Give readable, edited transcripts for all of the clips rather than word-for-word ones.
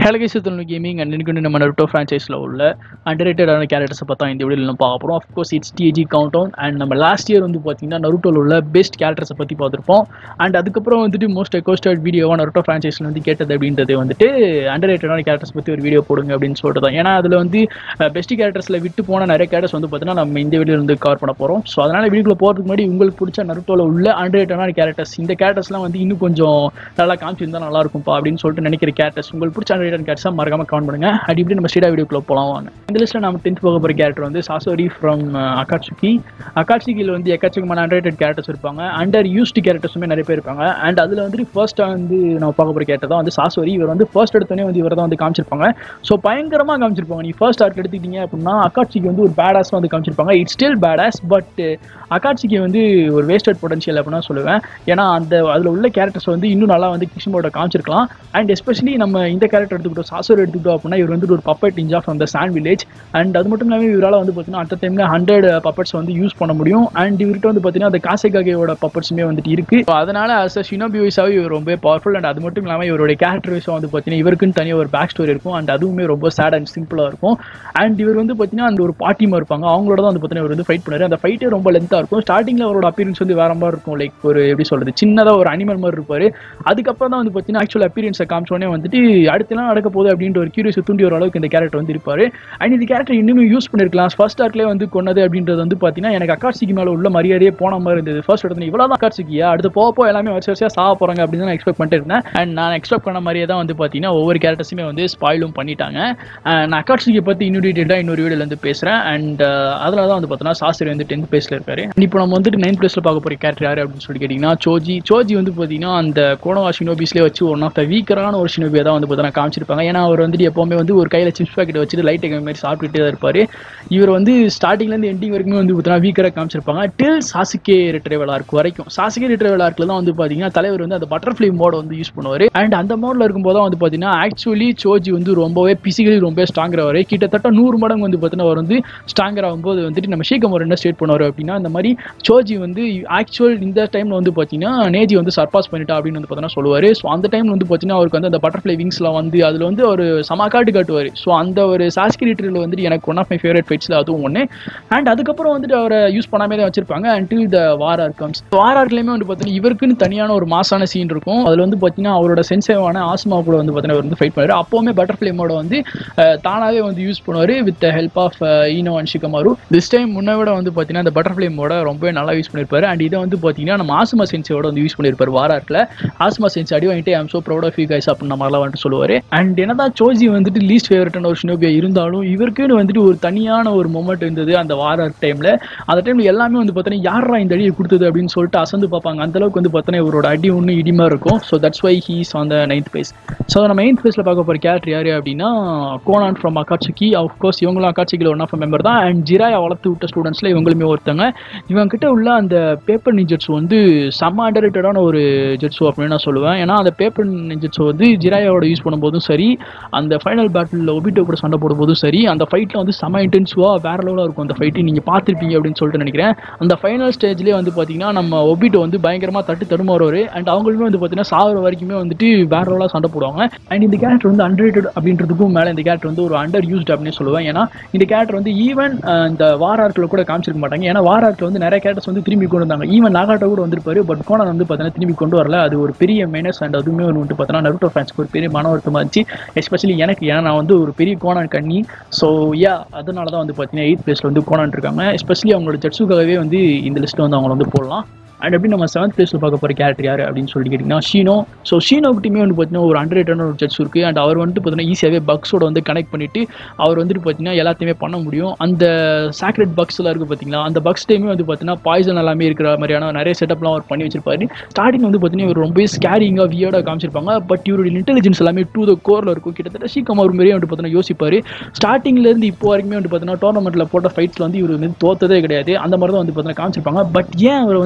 ஹேலகேசத்தில் gaming and இன்னைக்கு நம்ம Naruto ஃப்ரான்ச்சைஸில் உள்ள அண்டர்ரேட்டடான கேரக்டர்ஸை பார்த்தா இந்த வீடியோவில் நம்ம பார்க்க போகிறோம். Of course it's TAG count down and நம்ம லாஸ்ட் இயர் வந்து பார்த்தீங்கன்னா நருட்டோவில் உள்ள பெஸ்ட் கேரக்டர்ஸை பற்றி பார்த்துருப்போம். அண்ட் அதுக்கப்புறம் வந்துட்டு மோஸ்ட் ரெக்வஸ்டட் வீடியோவாக நருட்டோ ஃப்ரான்ச்சைஸில் வந்து கேட்டது அப்படின்றது வந்துட்டு அண்டர்ரேட்டடான கேரக்டர்ஸ் பற்றி ஒரு வீடியோ போடுங்க அப்படின்னு சொல்லிட்டு தான். ஏன்னா அதில் வந்து பெஸ்ட் கேரக்டர்ஸில் விட்டு போன நிறைய கேரக்டர்ஸ் வந்து பார்த்தீங்கன்னா நம்ம இந்த வீடியோ வந்து கவர் பண்ண போகிறோம். ஸோ அதனால் வீடியோக்குள்ள போகிறதுக்கு முன்னாடி உங்களுக்கு பிடிச்ச நருட்டோவில் உள்ள அண்டர்ரேட்டடான கேரக்டர்ஸ், இந்த கேரக்டர்ஸ்லாம் வந்து இன்னும் கொஞ்சம் நல்லா காமிச்சிருந்தா நல்லா இருக்கும்ப்பா அப்படின்னு சொல்லிட்டு நினைக்கிற கேரக்டர்ஸ், உங்களுக்கு பிடிச்ச அண்டர்ரேட்டட் கேரக்டர்ஸாக மறக்காம கமெண்ட் பண்ணுங்க. அடி இப்படி நம்ம ஸ்ட்ரெயிட்டா வீடியோக்குள்ள போலாம் வாங்க. இந்த லிஸ்ட்ல நம்ம 10th போக போற கேரக்டர் வந்து சாசோரி ஃப்ரம் அகாட்சுகி. அகாட்சுகில வந்து எக்கச்சக்கமான அண்டர்ரேட்டட் கேரக்டர்ஸ் இருப்பாங்க, அண்டர் யூஸ்டு கேரக்டர்ஸுமே நிறைய பேர் இருப்பாங்க. அண்ட் அதுல வந்து ஃபர்ஸ்ட் வந்து நம்ம பார்க்க போற கேரக்டர் தான் வந்து சாசோரி. இவர் வந்து ஃபர்ஸ்ட் எடுத்தோடனே வந்து இவர் தான் வந்து காமிச்சிருப்பாங்க. ஸோ பயங்கரமா காமிச்சிருப்பாங்க. நீ ஃபர்ஸ்ட் ஆர்க் எடுத்துக்கிட்டீங்க அப்படின்னா அகாட்சுகி வந்து ஒரு பேடாஸ் வந்து காமிச்சிருப்பாங்க. It's still badass, but Akatsuki வந்து ஒரு வேஸ்டட் பொட்டன்ஷியல் அப்படின்னு சொல்லுவேன். ஏன்னா அதில் உள்ள கேரக்டர்ஸ் வந்து இன்னும் நல்லா வந்து கிஷிமோட காமிச்சிருக்கலாம். அண்ட் எஸ்பெஷலி நம்ம இந்த கேரக்டர் எடுத்துக்கிட்டோம், சாசோரி எடுத்துக்கிட்டோம் அப்படின்னா இவர் வந்து ஒரு puppet ninja from the sand village. And அது மட்டும் இல்லாமல் இவரால் வந்து பார்த்தீங்கன்னா அட் டைமில் 100 பப்பட்ஸ் வந்து யூஸ் பண்ண முடியும். அண்ட் இவர்கிட்ட வந்து பார்த்தீங்கன்னா அந்த காசேகாகேயோட பப்பட்ஸுமே வந்துட்டு இருக்கு. அதனால அஸ் அ ஷினோபி வைஸாகவே இவர் ரொம்ப பவர்ஃபுல். அண்ட் அது மட்டும் இல்லாமல் இவருடைய கேரக்டர் வைஸாக வந்து பார்த்தீங்கன்னா இவருக்குன்னு தனியாக ஒரு பேக் ஸ்டோரி இருக்கும். அண்ட் அதுவுமே ரொம்ப சேட் அண்ட் சிம்பிளாக இருக்கும். அண்ட் இவர் வந்து பார்த்தீங்கன்னா அந்த ஒரு பார்ட்டிமா இருப்பாங்க, அவங்களோட தான் வந்து பார்த்தீங்கன்னா இவர் வந்து ஃபைட் பண்ணாரு. அந்த ஃபைட்டே ரொம்ப லென்த்தாக இருக்கும். ஸ்டார்டிங்கில் அவரோட அப்பியரன்ஸ் வந்து வேற மாதிரி இருக்கும், லைக் ஒரு எப்படி சொல்றது, சின்னதாக ஒரு அனிமல் மாதிரி இருப்பார். அதுக்கப்புறம் தான் வந்து பார்த்தீங்கன்னா ஆக்சுவல் அப்பியரன்ஸை காமிச்சோடனே வந்துட்டு அடுத்தலாம் நடக்க போகுது அப்படின்ற ஒரு கியூரியஸ் தூண்டி வர அளவுக்கு இந்த கேரக்டர் வந்து இருப்பாரு. அண்ட் இந்த கேரக்டர் இன்னும் யூஸ் பண்ணிருக்கலாம். ஃபர்ஸ்ட் ஆர்க்லேயே வந்து கொண்டது அப்படின்றது வந்து பார்த்தீங்கன்னா எனக்கு அகாட்சுகி மேலே உள்ள மரியாதையே போன மாதிரி இருந்தது. ஃபர்ஸ்ட் எடுத்து இவ்வளோ தான் அகாட்சுகியா, அடுத்து போக எல்லாமே வருஷம் சாக போகிறாங்க அப்படின்னு நான் எக்ஸ்பெக்ட் பண்ணிட்டு இருந்தேன். அண்ட் நான் எக்ஸ்பெக்ட் பண்ண மாதிரியே தான் வந்து பார்த்தீங்கன்னா ஒவ்வொரு கேரக்டர்ஸுமே வந்து ஸ்பாயிலும் பண்ணிட்டாங்க. நான் அகாட்சுகியை பற்றி இன்னும் டீட்டெயிலாக இன்னொரு வீடியோவில் வந்து பேசுகிறேன். அண்ட் அதில் தான் வந்து பார்த்தீங்கன்னா சாஸ்திரி வந்து 10th பிளேஸில் இருக்காரு. இப்போ நம்ம வந்துட்டு 9th பிளேஸில் பார்க்க போகிற கேரக்டர் யார் அப்படின்னு சொல்லி கேட்டிங்கன்னா சோஜி வந்து பார்த்தீங்கன்னா அந்த கோனோவா ஷினோபிஸ்லேயே வச்சு ஒன் ஆஃப் த வீக்கரான ஒரு ஷினோபியை தான் வந்து பார்த்தீங்கன்னா காமிச்சிருப்பாங்க. ஏன்னா அவர் வந்துட்டு எப்போவுமே வந்து ஒரு கையில் சிப்ஸ் பாக்கெட் வச்சுட்டு லைட் எங்கே மாதிரி சாப்பிட்டுட்டே தான் இருப்பார். இவர் வந்து ஸ்டார்டிங்லேருந்து எண்டிங் வரைக்குமே வந்து பார்த்தீங்கன்னா வீக்கராக காமிச்சிருப்பாங்க டில் சாசுகே ரிட்ரைவல் ஆர்க் வரைக்கும். சாசுகே ரிட்ரைவல் ஆர்க்கில் தான் வந்து பார்த்தீங்கன்னா தலைவர் வந்து அந்த பட்டர்ஃப்ளை மோட வந்து யூஸ் பண்ணுவார். அண்ட் அந்த மோடில் இருக்கும்போது தான் வந்து பார்த்தீங்கன்னா ஆக்சுவலி சோஜி வந்து ரொம்பவே பிசிக்கலி ரொம்ப ஸ்ட்ராங்கராக கிட்டத்தட்ட 100 மடங்கு வந்து பார்த்தீங்கன்னா அவர் வந்து ஸ்ட்ராங்கர் ஆகும்போது வந்துட்டு நம்ம ஷீகமோர் என்ன ஸ்டேட் பண்ணுவார் அப்படின்னா இந்த மாதிரி சோஜி வந்து ஆக்சுவல் இந்த டைமில் வந்து பார்த்தீங்கன்னா நேஜி வந்து சர்பாஸ் பண்ணிட்டா அப்படின்னு வந்து பார்த்தீங்கன்னா சொல்லுவார். ஸோ அந்த டைமில் வந்து பார்த்தீங்கன்னா அவருக்கு வந்து அந்த பட்டர்ஃப்ளை விங்ஸ்லாம் வந்து அதில் வந்து ஒரு சமாக்காட்டு காட்டுவார். ஸோ அந்த ஒரு சாஸ்கி ரிட்ரீவல் வந்துட்டு எனக்கு ஒன் ஆஃப் மை ஃபேவரட் ஃபைட்ஸில் அதுவும் ஒன்று. அண்ட் அதுக்கப்புறம் வந்துட்டு அவரை யூஸ் பண்ணாமே தான் வச்சிருப்பாங்க until the war arc comes. War ஆர்க்லேயுமே வந்து பார்த்தீங்கன்னா இவருக்குன்னு தனியான ஒரு மாசான சீன் இருக்கும். அதில் வந்து பார்த்தீங்கன்னா அவரோட சென்சேவான ஆஸ்மா கூட வந்து பார்த்தீங்கன்னா வந்து ஃபைட் பண்ணுவார். அப்போவுமே பட்டர்ஃப்ளை மோட வந்து தானாகவே வந்து யூஸ் பண்ணுவார் with the help of Ino and Shikamaru. This time முன்ன விட வந்து பார்த்தீங்கன்னா அந்த பட்டர்ஃப்ளை மோட ரொம்பவே நல்லா யூஸ் பண்ணியிருப்பாரு. அண்ட் இதை வந்து பார்த்தீங்கன்னா நம்ம ஆஸ்மா சென்சேவோட வந்து யூஸ் பண்ணியிருப்பார் வார் ஆர்க்கில். ஆஸ்மா சென்ஸ் அடி வாங்கிட்டு I am so proud of you guys அப்படின்ற மாதிரிலாம் வந்துட்டு சொல்லுவார். அண்ட் என்னதான் சோஜி வந்துட்டு லீஸ்ட் ஃபேவரட்டான ஒரு ஷினோபியா இருந்தாலும் இவருக்குன்னு வந்துட்டு ஒரு தனியான ஒரு மொமெண்ட் இருந்தது அந்த வார் ஆர்க் டைமில். அந்த டைமில் எல்லாமே வந்து பார்த்தீங்கன்னா யாரா இந்த அடியை கொடுத்தது அப்படின்னு சொல்லிட்டு அசந்து பார்ப்பாங்க. அந்தளவுக்கு வந்து பார்த்தீங்கன்னா இவரோட அடி ஒன்று இடிமா இருக்கும். So that's why he is on the 9th place. So நம்ம 8th பிளேஸில் பார்க்க போகிற கேரக்டர் யார் அப்படின்னா கோனான் ஃப்ரம் அகாட்சுகி. ஆஃப்கோர்ஸ் இவங்களும் அகாட்சுகியில் ஒன் ஆஃப் மெம்பர் தான். அண்ட் ஜிராயா வளர்த்து விட்ட ஸ்டூடெண்ட்ஸில் இவங்களுமே ஒருத்தங்க. இவங்க கிட்ட உள்ள அந்த பேப்பர் நிஞ்சட்ஸ் வந்து செம்ம அண்டர்ரேட்டடான ஒரு ஜெட்ஸு அப்படின்னு நான் சொல்லுவேன். ஏன்னா அந்த பேப்பர் நிஞ்சட்ஸ் வந்து ஜிராயாவோட யூஸ் பண்ணும்போதும் சரி, அந்த ஃபைனல் பேட்டில் ஒபிட்டோ கூட சண்டை போடும்போதும் சரி, அந்த ஃபைட்டில் வந்து செம்ம இன்டென்சிவாக வேற லெவலாக இருக்கும். அந்த ஃபைட்டு நீங்கள் பார்த்துருப்பீங்க அப்படின்னு சொல்லிட்டு நினைக்கிறேன். அந்த ஃபைனல் ஸ்டேஜ்லேயே வந்து பார்த்தீங்கன்னா நம்ம ஒபிட்டோ வந்து பயங்கரமாக தடுமாறுவார். அண்ட் அவங்களுமே வந்து பார்த்தீங்கன்னா சாகுற வரைக்குமே வந்துட்டு வேற லெவலாக சண்டை போடுவாங்க. அண்ட் இந்த கேரக்டர் வந்து அண்டர்ரேட்டட் அப்படின்றதுக்கும் மேலே இந்த கேரக்டர் வந்து ஒரு அண்டர் யூஸ்ட் அப்படின்னு சொல்லுவேன். ஏன்னா இந்த கேரக்டர் வந்து ஈவன் இந்த வார் ஆர்க்கில் கூட காமிச்சிருக்க மாட்டாங்க. ஏன்னா வார் ஆர்க்கில் வந்து நிறைய கேரக்டர்ஸ் வந்து திரும்பி கொண்டு வந்தாங்க. ஈவன் நாகாட்டோ கூட வந்திருப்பாரு, பட் கோனான் வந்து பார்த்தீங்கன்னா திரும்பி கொண்டு வரல. அது ஒரு பெரிய மைனஸ். அண்ட் அதுவுமே வந்து பார்த்தீங்கன்னா நருட்டோ ஃபேன்ஸ்க்கு ஒரு பெரிய மன வருத்தமாக இருந்துச்சு, எஸ்பெஷலி எனக்கு. ஏன்னா நான் வந்து ஒரு பெரிய கோனான் கண்ணி. ஸோ அதனால தான் வந்து பார்த்தீங்கன்னா 8th பிளேஸில் வந்து கோனான் இருக்காங்க. எஸ்பெஷலி அவங்களோட ஜட்ஸுக்காகவே வந்து இந்த லிஸ்ட்டில் வந்து அவங்கள வந்து போடலாம். அண்ட் எப்படி நம்ம 7th பிளேஸில் பார்க்க போகிற கேரக்டர் யார் அப்படின்னு சொல்லிட்டு கேட்டிங்கன்னா ஷீனோ. ஸோ ஷீனோக்கிட்டையுமே வந்து பார்த்தீங்கன்னா ஒரு அண்டர்ரேட்டடான ஒரு ஜட்ஸ் இருக்குது. அண்ட் அவர் வந்துட்டு பார்த்தீங்கன்னா ஈஸியாகவே பக்ஸோட வந்து கனெக்ட் பண்ணிவிட்டு அவர் வந்துட்டு பார்த்தீங்கன்னா எல்லாத்தையுமே பண்ண முடியும். அந்த சாக்ரெட் பக்ஸ்லாம் இருக்குது பார்த்தீங்கன்னா, அந்த பக்ஸ் டைமே வந்து பார்த்தீங்கன்னா பாய்சன் எல்லாமே இருக்கிற மாதிரியான நிறைய செட்டப்லாம் அவர் பண்ணி வச்சிருப்பாரு. ஸ்டார்டிங் வந்து பார்த்தீங்கன்னா இவர் ரொம்ப ஸ்கேரிங்காக வியர்டாக காமிச்சிருப்பாங்க. பட் இவருடைய இன்டெலிஜென்ஸ் எல்லாமே டு த கோரில் இருக்கும். கிட்டத்தட்ட ஷீகமாரு மாதிரியே வந்து பார்த்தீங்கன்னா யோசிப்பார். ஸ்டார்டிங்லேருந்து இப்போ வரைக்குமே வந்து பார்த்தீங்கன்னா டோர்னமெண்ட்டில் போட்ட ஃபைட்ஸில் வந்து இவர் வந்து தோத்ததே கிடையாது. அந்த மாதிரி தான் வந்து பார்த்தீங்கன்னா காமிச்சிருப்பாங்க. பட் ஏன் அவர் வந்து பார்த்தீங்கன்னா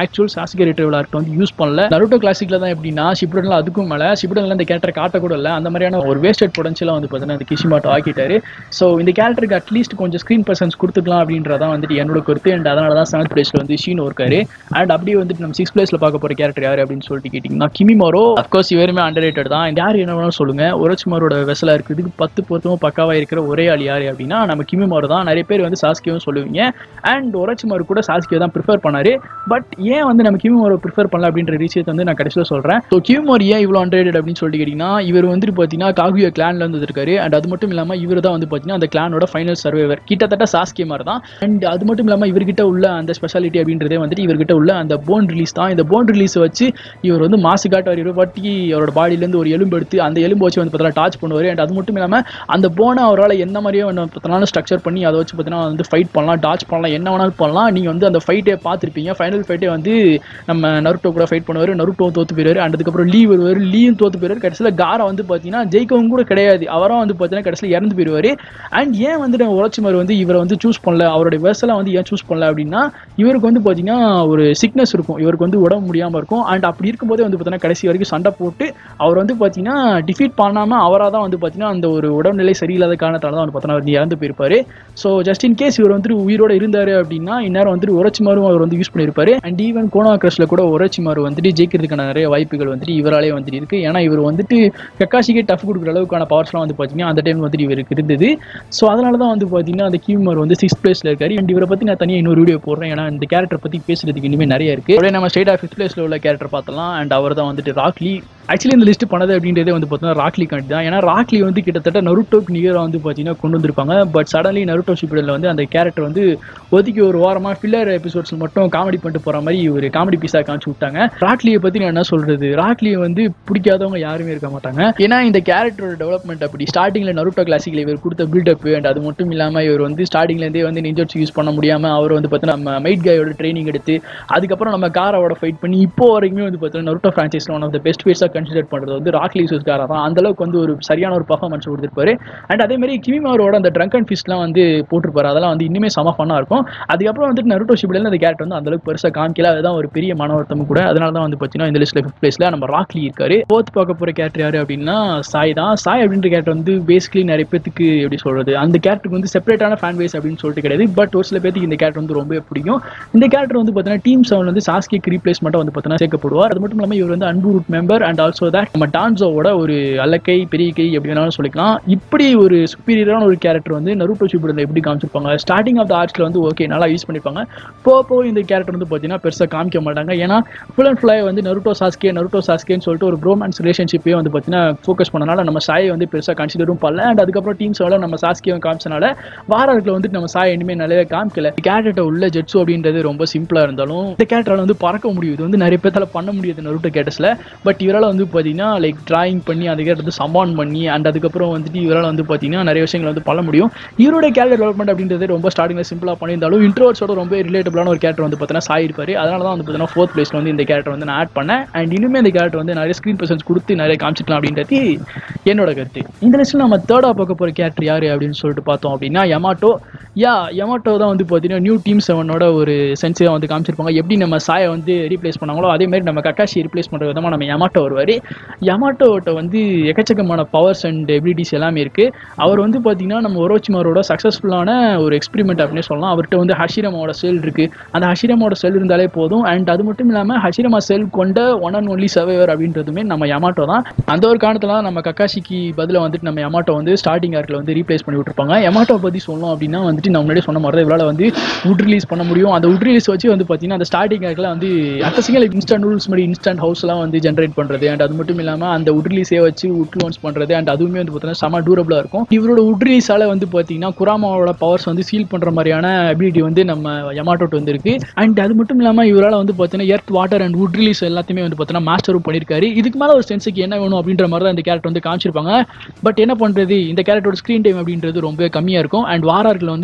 ஆக்சுவல் சாஸ்கே ரிட்ரைவல் ஆர்ட் வந்து யூஸ் பண்ணல. நருட்டோ கிளாசிக்ல தான் எப்படின்னா ஷிபுடன்ல அதுக்கும் மேல ஷிபுடன்ல இந்த கேரக்டர் காட்ட கூட இல்லை, அந்த மாதிரியான ஒரு வேஸ்டட் பொட்டன்ஷியலா வந்து பார்த்தீங்கன்னா அந்த கிஷிமாட்டோ ஆக்கிட்டாரு. ஸோ இந்த கேரக்டருக்கு அட்லீஸ்ட் கொஞ்சம் ஸ்க்ரீன் பர்சன்ஸ் கொடுத்துக்கலாம் அப்படின்றதான் வந்துட்டு என்னோட கருத்து. அண்ட் அதனால தான் 7th பிளேஸ்ல வந்து ஷீனோ இருக்காரு. அண்ட் அப்படியே வந்துட்டு நம்ம 6th பிளேஸ்ல பார்க்க போற கேரக்டர் யாரு அப்படின்னு சொல்லிட்டு கேட்டிங்கன்னா கிமிமாரோ. அஃப்கோர்ஸ் இவருமே அண்டர்ரேட்டட் தான். யார் என்ன வேணாலும் சொல்லுங்க, ஒரோச்சிமாரோட வெசலா இருக்கிறதுக்கு 10 பொருத்தமும் பக்காவா இருக்கிற ஒரே ஆள் யாரு அப்படின்னா நம்ம கிமிமாரோ தான். நிறைய பேர் வந்து சாஸ்கேவும் சொல்லுவீங்க. அண்ட் ஒரோச்சிமாரு கூட சாஸ்கே தான் ப்ரிஃபர் பண்ணாரு. பட் ஏன் வந்து நம்ம கிமிமாரோ ப்ரிஃபர் பண்ணல அப்படின்ற விஷயத்தை வந்து நான் கடைசியில் சொல்றேன். ஸோ கிமிமாரோ ஏன் இவ்வளோ அண்டர்ரேட்டட் அப்படின்னு சொல்லிட்டு கேட்டிங்கன்னா இவர் வந்துட்டு பார்த்தீங்கன்னா காகுயா கிளான்ல இருந்து இருக்காரு. அண்ட் அது மட்டும் இல்லாமல் இவர் தான் வந்து பார்த்தீங்கன்னா அந்த கிளானோட ஃபைனல் சர்வைவர், கிட்டத்தட்ட சாஸ்கே மாதிரி தான். அண்ட் அது மட்டும் இல்லாமல் இவர்கிட்ட உள்ள அந்த ஸ்பெஷாலிட்டி அப்படின்றதே வந்துட்டு இவர்கிட்ட உள்ள அந்த போன் ரிலீஸ் தான். இந்த போன் ரிலீஸை வச்சு இவர் வந்து மாசு காட்டுவார். இவர் பாட்டி அவரோட பாடியிலேருந்து ஒரு எலும்பு எடுத்து அந்த எலும்பு வச்சு வந்து பார்த்தீங்கன்னா டாச் பண்ணுவார். அண்ட் அது மட்டும் இல்லாமல் அந்த போனை அவரால் எந்த மாதிரியோ பார்த்தீங்கன்னா ஸ்ட்ரக்சர் பண்ணி அதை வச்சு பார்த்தீங்கன்னா வந்து ஃபைட் பண்ணலாம், டாச் பண்ணலாம், என்ன வேணாலும் பண்ணலாம். நீங்கள் வந்து அந்த ஃபைட்டே பார்த்துருப்பீங்க. ஃபைனல் ஃபைட்டே வந்து நம்ம நருட்டோ கூட ஃபைட் பண்ணுவார், நருட்டோ தோத்து போயிடுவார். அண்ட் அதுக்கப்புறம் லீ வருவார், லீயும் தோத்து போயிடுவார். கடைசியில் காரா வந்து பார்த்தீங்கன்னா ஜெயிக்கவும் கூட கிடையாது, அவரும் வந்து பார்த்தீங்கன்னா கடைசியில் இறந்து போயிடுவார். அண்ட் ஏன் வந்து ஒரோச்சிமாரு வந்து இவரை வந்து சூஸ் பண்ணல, அவருடைய வெர்சலாக வந்து ஏன் சூஸ் பண்ணல அப்படின்னா இவருக்கு வந்து பார்த்தீங்கன்னா ஒரு சிக்னஸ் இருக்கும், இவருக்கு வந்து உடம்பு முடியாமல் இருக்கும். அண்ட் அப்படி இருக்கும்போதே வந்து பார்த்தீங்கன்னா கடைசி வரைக்கும் சண்டை போட்டு அவர் வந்து பார்த்தீங்கன்னா டிஃபீட் பண்ணாமல் அவராக தான் வந்து பார்த்தீங்கன்னா அந்த ஒரு உடல்நிலை சரியில்லாத காரணத்தால தான் வந்து பார்த்தீங்கன்னா வந்து இறந்து போயிருப்பாரு. ஸோ ஜஸ்ட் இன் கேஸ் இவர் வந்து உயிரோட இருந்தார் அப்படின்னா இந்நேரம் வந்துட்டு ஒரோச்சிமாரும் அவர் வந்து யூஸ் பண்ணியிருப்பாரு. அண்ட் ஈவன் கோனோ கிரஷ்ல கூட ஒரோச்சிமாரு வந்துட்டு ஜெயிக்கிறதுக்கான நிறைய வாய்ப்புகள் வந்துட்டு இவராலே வந்துட்டு இருக்கு. ஏன்னா இவர் வந்துட்டு கக்காஷிக்கே டஃப் கொடுக்குற அளவுக்கான பவர்ஸ்லாம் வந்து பார்த்தீங்கன்னா அந்த டைம் வந்துட்டு இவருக்கு இருந்தது. ஸோ அதனால தான் வந்து பார்த்தீங்கன்னா அந்த கிமிமாரு வந்து 6th பிளேஸ்ல இருக்காரு. அண்ட் இவரை பற்றி நான் தனியாக இன்னொரு வீடியோ போடுறேன், ஏன்னா இந்த கேரக்டர் பற்றி பேசுறதுக்கு இனிமேல் நிறைய இருக்கு. அப்படியே நம்ம ஸ்ட்ரைட்டா 5th பிளேஸ்ல உள்ள கேரக்டர் பார்த்தலாம். அண்ட் அவர் தான் வந்துட்டு ராக்லி. ஆக்சுவலி இந்த லிஸ்ட் பண்ணது அப்படின்றதே வந்து பார்த்தீங்கன்னா ராக்லி காண்டி தான். ஏன்னா ராக்லி வந்து கிட்டத்தட்ட நருட்டோக்கு நிகராக வந்து பார்த்தீங்கன்னா கொண்டு வந்திருப்பாங்க. பட் சடன்லி நருட்டோ ஷிப்புடன்ல வந்து அந்த கேரக்டர் வந்து ஒதுக்கி ஒரு வாரமாக ஃபில்லர் எபிசோட்ஸ் மட்டும் காமெடி பண்ணிட்டு போகிற மாதிரி ஒரு காமெடி பீஸாக காமிச்சு விட்டாங்க. ராக்லியை பற்றி நான் என்ன சொல்றது, ராக்லியை வந்து பிடிக்காதவங்க யாருமே இருக்க மாட்டாங்க. ஏன்னா இந்த கேரக்டரோட டெவலப்மெண்ட் அப்படி ஸ்டார்டிங்கில் நருட்டோ கிளாசிக்கில் இவர் கொடுத்த பில்டப். அண்ட் அது மட்டும் இல்லாமல் இவர் வந்து ஸ்டார்டிங்லேருந்தே வந்து நிஞ்சோட்ஸ் யூஸ் பண்ண முடியாமல் அவர் வந்து பார்த்தீங்கன்னா நம்ம மைட் காயோட ட்ரைனிங் எடுத்து அதுக்கப்புறம் நம்ம காராவோட ஃபைட் பண்ணி இப்போ வரைக்குமே வந்து பார்த்தீங்கன்னா நருட்டோ ஃப்ரான்ச்சைஸில் ஒன் ஆஃப் த பெஸ்ட் ஃபேஸாக கன்சிடர் பண்ணுறது வந்து ராக்லி யூஸ் காரா தான். அந்த அளவுக்கு வந்து ஒரு சரியான ஒரு பர்ஃபார்மன்ஸ் கொடுத்துருப்பாரு. அண்ட் அதே மாதிரி கிமிமாரோட அந்த ட்ரங்க் அண்ட் ஃபிஸ்ட்லாம் வந்து போட்டிருப்பாரு, அதெல்லாம் வந்து இன்னுமே செம ஃபன்னாக இருக்கும். அதுக்கப்புறம் வந்துட்டு நருட்டோ ஷிப்புடன்ல அந்த கேரக்டர் வந்து அந்த அளவுக்கு பெருசாக காமிக்கல, அதுதான் ஒரு பெரிய மன வருத்தமும் கூட. அதனால தான் வந்து பார்த்தீங்கன்னா இந்த லிஸ்ட்ல 5th பிளேஸ்ல நம்ம ராக்லி இருக்காரு. 4th பார்க்க போற கேரக்டர் யாரு அப்படின்னா சாய் தான். சாய் அப்படின்ற கேரக்டர் வந்து பேசிக்கலி நிறைய பேருக்கு எப்படி சொல்றது, அந்த கேரக்டருக்கு வந்து செப்பரேட்டான ஃபேன் பேஸ் அப்படின்னு சொல்லிட்டு கிடையாது. பட் ஒரு சில பேருக்கு இந்த கேரக்டர் வந்து ரொம்ப பிடிக்கும். இந்த கேரக்டர் வந்து பார்த்தீங்கன்னா டீம் 7 வந்து சாஸ்கேக்கு ரீப்ளேஸ்மெண்ட்டாக வந்து பார்த்தீங்கன்னா சேர்க்கப்படுவார். அது மட்டும் இல்லாமல் இவர் வந்து Anbu root member. And also that நம்ம டான்சோவோட ஒரு அல்லக்கை பெரிய கை எப்படி வேணாலும் சொல்லிக்கலாம். இப்படி ஒரு சுப்பீரியரான ஒரு கேரக்டர் வந்து நருட்டோ ஷிப்புடன்ல எப்படி காமிச்சிருப்பாங்க, ஸ்டார்டிங் ஆஃப் த ஆர்ட்ஸ்ல வந்து ஓகே நல்லா யூஸ் பண்ணிப்பாங்க. போக இந்த கேரக்டர் வந்து பார்த்தீங்கன்னா பெருசாக காமிக்க மாட்டாங்க. ஏன்னா ஃபுல் அண்ட் ஃபுல்லாக வந்து நருட்டோ சாஸ்கேன்னு சொல்லிட்டு ஒரு ப்ரோமான்ஸ் ரிலேஷன்ஷிப்பே வந்து பார்த்தீங்கன்னா ஃபோக்கஸ் பண்ணனால நம்ம சாயை வந்து பெருசாக கன்சிடரும் பண்ணல. அண்ட் அதுக்கப்புறம் டீம் 7 நம்ம சாஸ்கேவும் காமிச்சனால வாரத்தில் வந்துட்டு நம்ம சாய் இனிமேல் நிறைய காமிக்கல. கேரக்டர் உள்ள ஜெட்ஸு அப்படின்றது ரொம்ப சிம்பிளாக இருந்தாலும் இந்த கேரக்டரால் வந்து பறக்க முடியும். இது வந்து நிறைய பேர்த்தால பண்ண முடியாது நருட்டோ கேரக்டர்ஸில். பட் இவரால் வந்து பார்த்தீங்கன்னா லைக் டிராயிங் பண்ணி அந்த கேரக்டர் சமான் பண்ணி அண்ட் அதுக்கப்புறம் வந்துட்டு இவரால் வந்து பார்த்தீங்கன்னா நிறைய விஷயங்கள் வந்து பண்ண முடியும். இவருடைய கேரக்டர் டெவலப்மெண்ட் அப்படின்றது ரொம்ப ஸ்டார்டிங்கில் சிம்பிளாக பண்ணியிருந்தாலும் இன்ட்ரோவர்ட்ஸோட ரொம்ப ரிலேட்டபிளான ஒரு கேரக்டர் வந்து பார்த்தீங்கன்னா சாய் இருப்பார். அதனால தான் வந்து பார்த்தீங்கன்னா 4th பிளேஸ்ல வந்து இந்த கேரக்டர் வந்து நான் ஆட் பண்ணேன். அண்ட் இனிமே இந்த கேரக்டர் வந்து நிறைய ஸ்க்ரீன் பிரசன்ஸ் கொடுத்து நிறைய காமிச்சிக்கலாம் அப்படின்றது என்னோட கருத்து. இந்த லிஸ்ட்டில் நம்ம 3rd பார்க்க போகிற கேரக்டர் யார் அப்படின்னு சொல்லிட்டு பார்த்தோம் அப்படின்னா யமாட்டோ. யமாட்டோ தான் வந்து பார்த்தீங்கன்னா நியூ டீம் 7ஓட ஒரு சென்ஸாக வந்து காமிச்சிருப்பாங்க. எப்படி நம்ம சாயை வந்து ரீப்ளேஸ் பண்ணாங்களோ அதே மாதிரி நம்ம கக்காஷி ரீப்ளேஸ் பண்ணுற விதமாக நம்ம யமாட்டோ வருவார். யமாட்டோட்ட வந்து எக்கச்சக்கமான பவர்ஸ் அண்ட் எபிலிட்டிஸ் எல்லாமே இருக்குது. அவர் வந்து பார்த்தீங்கன்னா நம்ம ஒரோச்சிமாரோட சக்ஸஸ்ஃபுல்லான ஒரு எக்ஸ்பெரிமெண்ட் அப்படின்னு சொல்லலாம். அவர்கிட்ட வந்து ஹஷிரமாவோட செல் இருக்குது. அந்த ஹஷிரமாவோட செல் இருந்தாலே போதும். அண்ட் அது மட்டும் இல்லாமல் ஹஷிரமா செல் கொண்ட ஒன் அண்ட் ஒன்லி சர்வைவர் அப்படின்றதுமே நம்ம யமாட்டோ தான். அந்த ஒரு காரணத்தில் நம்ம கக்காஷிக்கு பதிலாக வந்துட்டு நம்ம யமாட்டோ வந்து ஸ்டார்டிங் ஆர்க்கில் வந்து ரீப்ளேஸ் பண்ணி விட்டுருப்பாங்க. யமாட்டோ பற்றி சொல்லணும் அப்படின்னா வந்துட்டு நான் முன்னாடி சொன்ன மாதிரி தான் இவரால் வந்து உட் ரிலீஸ் பண்ண முடியும். அந்த உட் ரிலீஸ் வச்சு வந்து பார்த்தீங்கன்னா அந்த ஸ்டார்டிங் ஆர்க்கில் வந்து அக்கசிங்க இன்ஸ்டன்ட் நூல்ஸ் மாதிரி இன்ஸ்டன்ட் ஹவுஸ்லாம் வந்து ஜென்ரேட் பண்ணுறது. அண்ட் அது மட்டும் இல்லாமல் அந்த உட் ரிலீஸே வச்சு உட் லோன்ஸ் பண்ணுறது. அண்ட் அதுவுமே வந்து பார்த்தீங்கன்னா செம டூரபிளாக இருக்கும். இவரோட உட் ரிலீஸால் வந்து பார்த்தீங்கன்னா குராமாவோட பவர்ஸ் வந்து சீல் பண்ணுற மாதிரியான அபிலிட்டி வந்து நம்ம யமாட்டோட்டு வந்து இருக்கு. அண்ட் அது மட்டும் இல்லாமல் இவரால் வந்து பார்த்தீங்கன்னா earth water and wood release எல்லாத்தையுமே வந்து பார்த்தீங்கன்னா மாஸ்டரும் பண்ணியிருக்காரு. இதுக்கு மேலே ஒரு சென்ஸுக்கு என்ன வேணும் அப்படின்ற மாதிரி தான் இந்த கேரக்டர் வந்து காமிச்சிருப்பாங்க. பட் என்ன பண்ணுறது, இந்த கேரக்டரோட ஸ்க்ரீன் டைம் அப்படின்றது ரொம்ப கம்மியாக இருக்கும். அண்ட் வாரார்க்கில் வந்து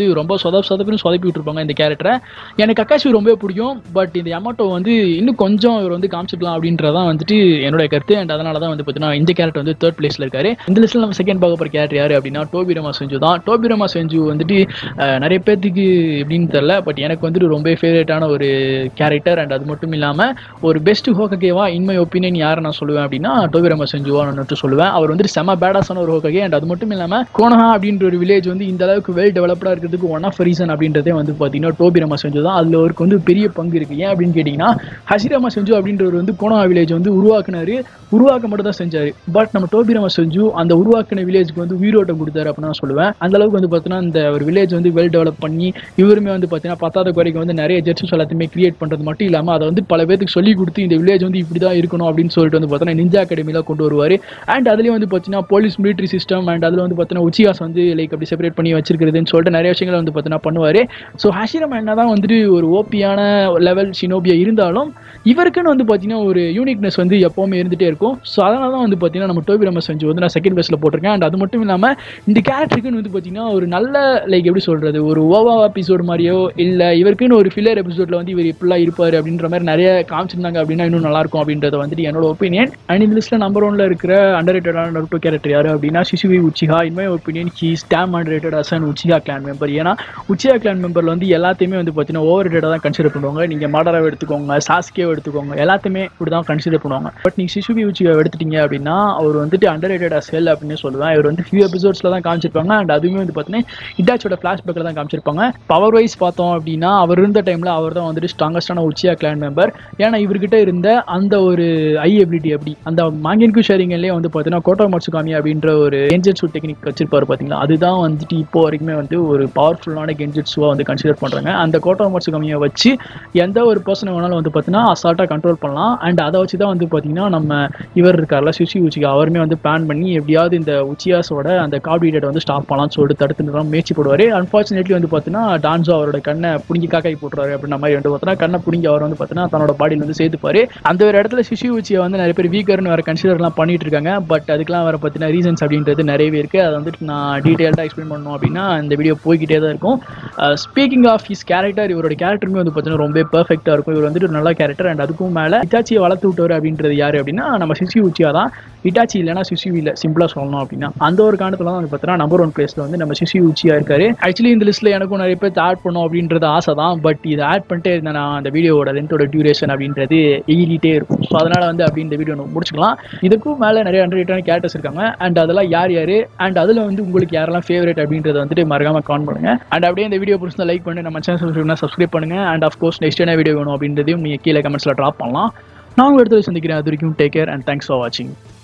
ரொம்ப சொதப்புன்னு சொதப்பி விட்டுருப்பாங்க இந்த கேரக்டரை. எனக்கு கக்காஷி ரொம்ப பிடிக்கும். பட் இந்த யமாட்டோ வந்து இன்னும் கொஞ்சம் இவர் வந்து காமிச்சிக்கலாம் அப்படின்றதான் வந்துட்டு என்னோட கருத்து. அண்ட் அதனால தான் வந்து பார்த்தீங்கன்னா இந்த கேரக்டர் வந்து 3rd பிளேஸில் இருக்காரு. இந்த லிஸ்ட்டில் நம்ம செகண்ட் பார்க்க போகிற கேரக்டர் யார் அப்படின்னா டோபிராமா செஞ்சு தான். டோபிராமா செஞ்சு வந்துட்டு நிறைய பேர்த்துக்கு எப்படின்னு தெரில, பட் எனக்கு வந்துட்டு ரொம்ப ஃபேவரட்டான ஒரு கேரக்டர். அண்ட் அது மட்டும் இல்லாமல் ஒரு பெஸ்ட் ஹோககேவா இன் மை ஒப்பீனியன் யாரை நான் சொல்லுவேன் அப்படின்னா டோபிராமா செஞ்சுவா நான் சொல்லுவேன். அவர் வந்துட்டு செம பேடாஸான ஒரு ஹோககே. அண்ட் அது மட்டும் இல்லாமல் கோனஹா அப்படின்ற ஒரு வில்லேஜ் வந்து இந்த அளவுக்கு வெல் டெவலப்டாக இருக்கிறதுக்கு ஒன் ஆஃப் ரீசன் அப்படின்றதே வந்து பார்த்தீங்கன்னா டோபிராமா செஞ்சு தான். அதில் அவருக்கு வந்து பெரிய பங்கு இருக்குது. ஏன் அப்படின்னு கேட்டிங்கன்னா ஹஷிராமா செஞ்சு அப்படின்றவர் வந்து கோனஹா வில்லேஜ் வந்து உருவாக்க மட்டும் தான் செஞ்சார். பட் நம்ம டோபிராமா செஞ்சு அந்த உருவாக்கின வில்லேஜுக்கு வந்து உயிரோட்டம் கொடுத்தாரு அப்படின்னு நான் சொல்லுவேன். அந்த அளவுக்கு வந்து பார்த்தீங்கன்னா இந்த ஒரு வில்லேஜ் வந்து வெல் டெவலப் பண்ணி இவருமே வந்து பார்த்தீங்கன்னா 10வது குறைக்கு வந்து நிறைய ஜெட்ஸஸ் எல்லாத்தையுமே கிரியேட் பண்ணுறது மட்டும் இல்லாமல் அதை வந்து பல பேருக்கு சொல்லி கொடுத்து இந்த வில்லேஜ் வந்து இப்படி தான் இருக்கணும் அப்படின்னு சொல்லிட்டு வந்து பார்த்தீங்கன்னா நிஞ்சா அகாடமியில் கொண்டு வருவார். அண்ட் அதுலேயும் வந்து பார்த்தீங்கன்னா போலீஸ் மிலிட்ரி சிஸ்டம் அண்ட் அதில் வந்து பார்த்தீங்கன்னா உச்சிகாஸ் வந்து லைக் அப்படி செப்பரேட் பண்ணி வச்சிருக்கிறதுன்னு சொல்லிட்டு நிறைய விஷயங்களை வந்து பார்த்தீங்கன்னா பண்ணுவார். ஸோ ஹஷிராமா என்ன தான் வந்துட்டு ஒரு ஓபியான லெவல் ஷினோபியா இருந்தாலும் இவருக்குன்னு வந்து பார்த்தீங்கன்னா ஒரு யூனிக்னஸ் வந்து எப்போவுமே இருந்துகிட்டே இருக்கும். ஸோ அதனால தான் வந்து பார்த்தீங்கன்னா நம்ம டோபிராமா செஞ்சு வந்து நான் செகண்ட் பிளேஸில் போட்டிருக்கேன். அண்ட் அது மட்டும் இல்லாமல் இந்த கேரக்டருக்குன்னு வந்து பார்த்தீங்கன்னா ஒரு நல்ல லைக் எப்படி சொல்கிறது ஒரு ஓவா எபிசோடு மாதிரியோ இல்லை இவருக்குன்னு ஒரு ஃபில்லர் எபிசோடில் வந்து இவர் இப்படிலாம் இருப்பார் அப்படின்ற மாதிரி நிறைய காமிச்சிருந்தாங்க அப்படின்னா இன்னும் நல்லாயிருக்கும் அப்படின்றத வந்துட்டு என்னோட ஒப்பீனியன். அண்ட் இந்த லிஸ்ட்டில் நம்பர் 1ல இருக்கிற அண்டர்ரேட்டடான நருட்டோ கேரக்டர் யார் அப்படின்னா Shisui Uchiha. In my opinion he is damn underrated as an Uchiha clan member. ஏன்னா உச்சிஹா கிளான் மெம்பரில் வந்து எல்லாத்தையுமே வந்து பார்த்தீங்கன்னா ஓவர் ரேட்டடாக தான் கன்சிடர் பண்ணுவாங்க. நீங்கள் மாடராவை எடுத்துக்கோங்க, சாஸ்கேவை எடுத்துக்கோங்க, எல்லாத்தையுமே இப்படி தான் கன்சிடர் பண்ணுவாங்க. பட் நீங்கள் ஷிசுகி உச்சிஹா எடுத்துட்டீங்க அப்படின்னா அவர் வந்துட்டு அண்டர்ரேட்டட் அஸ் ஹெல் அப்படின்னு சொல்லுவேன். இவர் வந்து ஃபியூ எபிசோட்ஸில் தான் காமிச்சிருப்பாங்க. அண்ட் அதுவுமே வந்து பார்த்தீங்கன்னா இட்டாச்சியோட ஃப்ளாஷ்பேக்கில் தான் காமிச்சிருப்பாங்க. பவர் வைஸ் பார்த்தோம் அப்படின்னா அவர் இருந்த டைமில் அவர் தான் வந்துட்டு ஸ்ட்ராங்கஸ்டான உச்சிஹா கிளான் மெம்பர். ஏன்னா இவர்கிட்ட இருந்த அந்த ஒரு ஐ எபிலிட்டி அப்படி அந்த மாங்கன்கு ஷேரிங்லேயே வந்து பார்த்தீங்கன்னா கோட்டோ மட்சுகாமி அப்படின்ற ஒரு கென்ஜெட்சு டெக்னிக் வச்சிருப்பாரு பார்த்தீங்களா, அதுதான் வந்துட்டு இப்போ வரைக்குமே வந்து ஒரு பவர்ஃபுல்லான கென்ஜெட்சுவாக வந்து கன்சிடர் பண்ணுறாங்க. அந்த கோட்டோ மட்சுகாமியை வச்சு எந்த ஒரு பர்சனை வேணாலும் வந்து பார்த்தீங்கன்னா அசால்ட்டாக கண்ட்ரோல் பண்ணலாம். அண்ட் அதை வச்சு தான் வந்து பார்த்தீங்கன்னா நம்ம இவர் இருக்கார்ல ஷிசுகி உச்சிஹா அவருமே வந்து பிளான் பண்ணி எப்படியாவது இந்த உச்சியாஸோட அந்த கார்போஹைட்ரேட் வந்து ஸ்டாப் பண்ணலாம்னு சொல்லிட்டு தடுத்து முயற்சி போடுவார். அன்ஃபார்ச்சுனேட்லி வந்து பார்த்தீங்கன்னா டான்ஸோ அவரோட கண்ணை பிடிங்கி காக்காய் போட்டுருவாரு அப்படின்ற மாதிரி வந்து பார்த்தீங்கன்னா கண்ணை பிடிங்கி அவர் வந்து பார்த்தீங்கன்னா தன்னோட பாடியில் வந்து சேர்த்துப்பாரு. அந்த ஒரு இடத்துல ஷிசுகி உச்சிஹா வந்து நிறைய பேர் வீக்கர்னு வேறு கன்சிடர்லாம் பண்ணிட்டு இருக்காங்க. பட் அதுக்கெல்லாம் வேறு பார்த்தீங்கன்னா ரீசன்ஸ் அப்படின்றது நிறையவே இருக்குது. அதை வந்துட்டு நான் டீட்டெயில்டாக எக்ஸ்பிளைன் பண்ணணும் அப்படின்னா இந்த வீடியோ போய்கிட்டே தான் இருக்கும். ஸ்பீக்கிங் ஆஃப் ஹிஸ் கேரக்டர், இவரோட கேரக்டருமே வந்து பார்த்தீங்கன்னா ரொம்ப பெர்ஃபெக்டாக இருக்கும். இவர் வந்துட்டு நல்ல கேரக்டர். அண்ட் அதுக்கும் மேலே இட்டாச்சியை வளர்த்து விட்டவர் அப்படின்றது யார் அப்படின்னா நம்ம ஷிசுகி உச்சிஹா தான். இட்டாச்சி இல்லைனா ஷிசுகி இல்லை சிம்பிளாக சொல்லணும் அப்படின்னா அந்த ஒரு காரணத்தில் தான் வந்து பார்த்தீங்கன்னா நம்பர் 1 பிளேஸில் வந்து நம்ம ஷிசுகி உச்சிஹா இருக்காரு. ஆக்சுவலி இந்த லிஸ்ட்டில் எனக்கும் நிறைய பேர் ஆட் பண்ணோம் அப்படின்றது ஆசை தான். பட் இதை ஆட் பண்ணிட்டே இருந்தேன் நான் அந்த வீடியோட லென்த்தோட டியூரேஷன் அப்படின்றது எகிரிட்டே இருக்கும். ஸோ அதனால் வந்து அப்படி இந்த வீடியோ முடிச்சுக்கலாம். இதுக்கும் மேலே நிறைய அண்டர்ரேட்டடான கேரக்டர்ஸ் இருக்காங்க. அண்ட் அதெல்லாம் யார் அண்ட் அதில் வந்து உங்களுக்கு யாரெல்லாம் ஃபேவரட் அப்படின்றத வந்துட்டு மறக்காம கமெண்ட் பண்ணுங்க. அண்ட் அப்படியே இந்த வீடியோ பிடிச்சா லைக் பண்ணி நம்ம சேனல் சப்ஸ்கிரைப் பண்ணுங்க. அண்ட் ஆஃப்கோர்ஸ் நெக்ஸ்ட் என்ன வீடியோ வேணும் அப்படின்றதையும் நீங்கள் கீழே கமெண்ட்ஸில் ட்ராப் பண்ணலாம். நான் உங்கள் இடத்துல சந்திக்கிறேன். அது வரைக்கும் take care and thanks for வாட்சிங்.